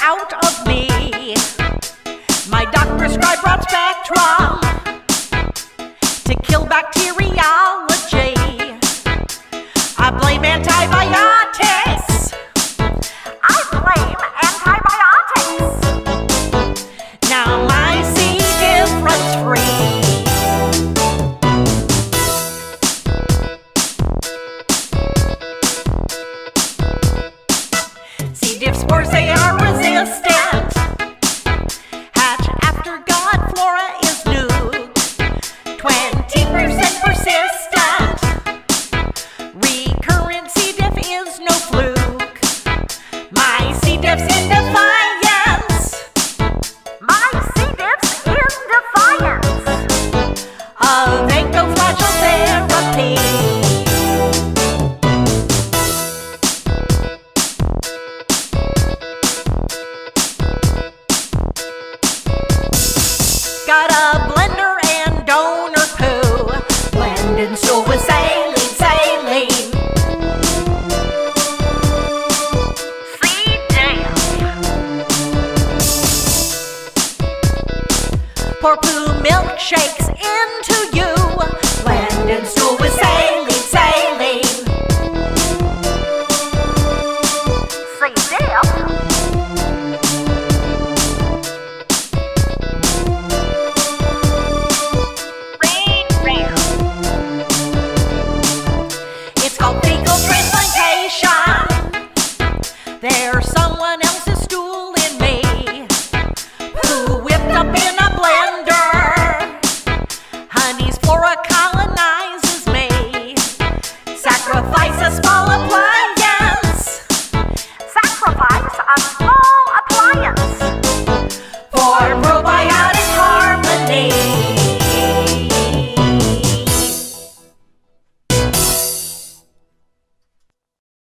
out of me. My doc prescribed broad spectrum to kill bacteriology. I blame antibiotics. I blame antibiotics. Now my C. diff runs free. C. diff spores, they are resistant. Hatch after God, flora is nuked. 20% persistent. Recurrent C. diff is no fluke. My C. diff's in defiance. My C. diff's in defiance of ecoflagell therapy. Got a blender and donor poo, blending stool with saline. See, damn. Pour poo milkshakes into you, blending stool